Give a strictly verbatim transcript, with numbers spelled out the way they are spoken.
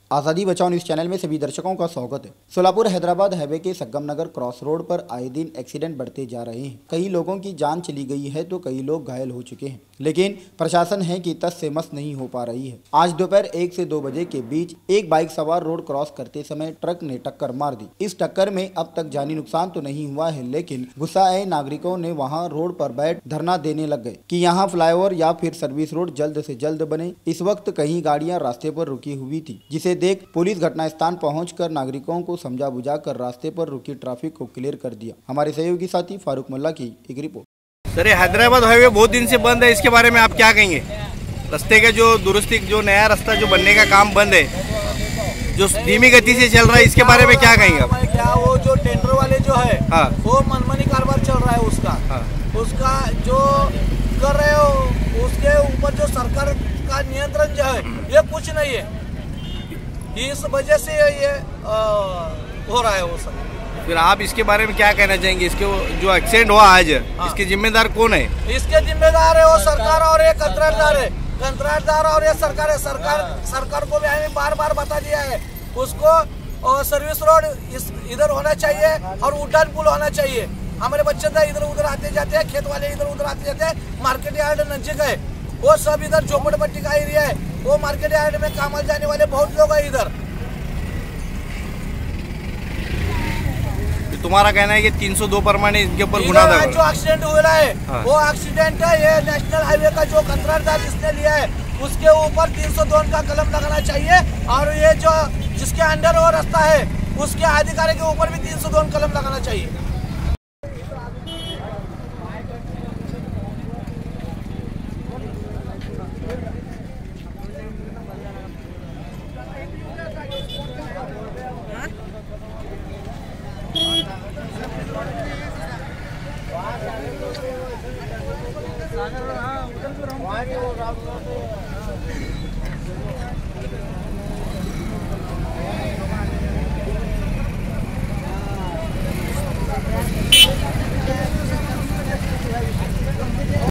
आज़ादी बचाओ news channel में सभी दर्शकों का स्वागत है। सोलापुर हैदराबाद हाईवे के संगम नगर क्रॉस रोड पर आए दिन एक्सीडेंट बढ़ते जा रहे हैं। कई लोगों की जान चली गई है तो कई लोग घायल हो चुके हैं, लेकिन प्रशासन है कि तस से मस नहीं हो पा रही है। आज दोपहर एक से दो बजे के बीच एक बाइक सवार रोड क्रॉस करते समय ट्रक ने टक्कर मार दी। इस टक्कर में अब तक जानी नुकसान तो नहीं हुआ है, लेकिन गुस्सा आए नागरिकों ने वहाँ रोड पर बैठ धरना देने लग गए कि यहाँ फ्लाईओवर या फिर सर्विस रोड जल्द से जल्द बने। इस वक्त कई गाड़ियां रास्ते पर रुकी हुई थी, जिसे देख पुलिस घटनास्थल पहुंचकर नागरिकों को समझा बुझाकर रास्ते पर रुकी ट्रैफिक को क्लियर कर दिया। हमारे सहयोगी साथी फारूक मल्ला की एक रिपोर्ट। सर, हैदराबाद हाईवे बहुत दिन से बंद है, इसके बारे में आप क्या कहेंगे? रास्ते का जो दुरुस्ती, जो नया रास्ता जो बनने का काम बंद है, जो धीमी गति से चल रहा है, इसके बारे में क्या कहेंगे आप? क्या वो जो टेंडर वाले जो है, हाँ, वो मनमानी कारोबार चल रहा है उसका, हाँ, उसका जो कर रहे हो उसके ऊपर जो सरकार का नियंत्रण जो है ये कुछ नहीं है। इस वजह से ये आ, हो रहा है वो सब। फिर आप इसके बारे में क्या कहना चाहेंगे? इसके जो एक्सीडेंट हुआ आज, हाँ, इसके जिम्मेदार कौन है? इसके जिम्मेदार है वो सरकार और ये कंत्राटदार है, कंत्राटदार और ये सरकार है। सरकार सरकार को भी हमें बार बार बता दिया है, उसको और सर्विस रोड इस इधर होना चाहिए और उड्डान पुल होना चाहिए। हमारे बच्चे इधर उधर आते जाते हैं, खेत वाले इधर उधर आते जाते हैं, मार्केट यार्ड नजदीक है, वो सब इधर झोपड़पट्टी का एरिया है, वो मार्केट यार्ड में काम जाने वाले बहुत लोग हैं इधर। तुम्हारा कहना है कि तीन सौ दो परमाने इनके ऊपर गुना था? जो एक्सीडेंट हुआ है, हाँ, वो एक्सीडेंट है, ये नेशनल हाईवे का जो कंत्राटदार जिसने लिया है उसके ऊपर तीन सौ दो का कलम लगाना चाहिए, और ये जो जिसके अंडर वो रास्ता है उसके अधिकारी के ऊपर भी तीन सौ दो कलम लगाना चाहिए। हाँ,